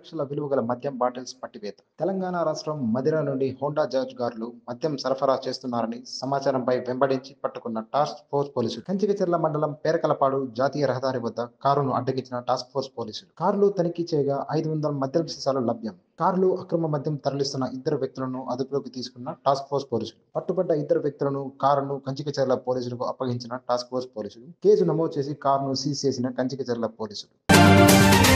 లక్షల విలువ గల మద్యం బాటిల్స్ పట్టివేత. తెలంగాణ రాష్ట్రం మదిర నుండి హోండా జార్జ్ గారులు మద్యం సరఫరా చేస్తున్నారని సమాచారంపై వెంబడించి పట్టుకున్న టాస్క్ ఫోర్స్ పోలీసులు కంచికచర్ల మండలం పేరకలపాడు జాతీయ రహదారి వద్ద కారును అడ్డగించిన టాస్క్ ఫోర్స్ పోలీసులు కార్లు తనిఖీ చేయగా 500 మద్యం సీసాలు లభ్యం. కార్లు అక్రమ మద్యం తరలిస్తున్న ఇద్దరు వ్యక్తులను అదుపులోకి తీసుకున్న టాస్క్ ఫోర్స్ పోలీసులు పట్టుబడ్డ ఇద్దరు వ్యక్తులను కారును కంచికచర్ల పోలీసులకు అప్పగించిన టాస్క్ ఫోర్స్ పోలీసులు కేసు నమోదు చేసి కారును సీజ్ చేసిన కంచికచర్ల పోలీసులు.